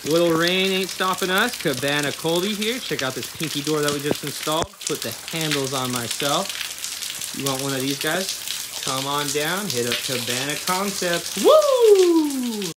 Little rain ain't stopping us. Cabana Colby here. Check out this pinky door that we just installed. Put the handles on myself. You want one of these guys? Come on down. Hit up Cabana Concepts. Woo!